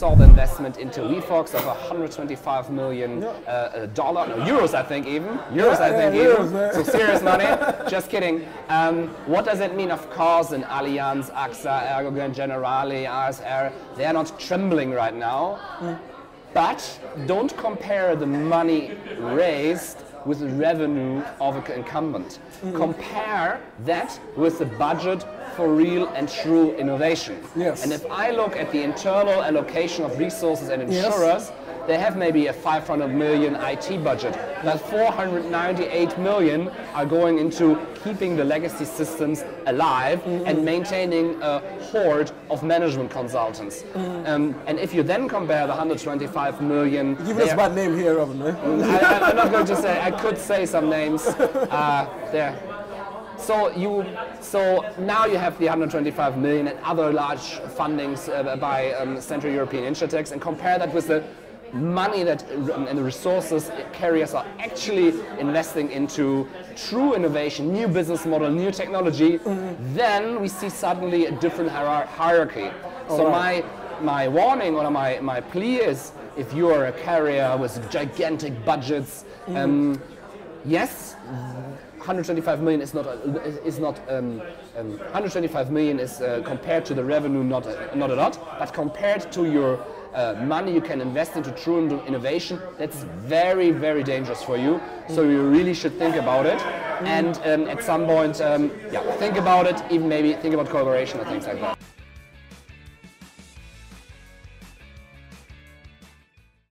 saw the investment into WeFox of $125 million euros, I think even. Euros, So serious money. Just kidding. What does it mean? Of course, in Allianz, AXA, Ergo, Generali, ASR, they are not trembling right now. But don't compare the money raised with the revenue of an incumbent. Compare that with the budget for real and true innovation. Yes. And if I look at the internal allocation of resources and insurers, they have maybe a 500 million IT budget, but 498 million are going into keeping the legacy systems alive and maintaining a horde of management consultants. And if you then compare the 125 million... Give us by name here, Robin. I'm not going to say, I could say some names there. So now you have the 125 million and other large fundings by Central European Insurtechs, and compare that with the money that and the resources carriers are actually investing into true innovation, new business model, new technology, then we see suddenly a different hierarchy. So my warning or my plea is, if you are a carrier with gigantic budgets, yes, 125 million is not 125 million is compared to the revenue not a lot, but compared to your money you can invest into true innovation, that's very, very dangerous for you. So you really should think about it, and at some point, think about it. Even maybe think about collaboration or things like that.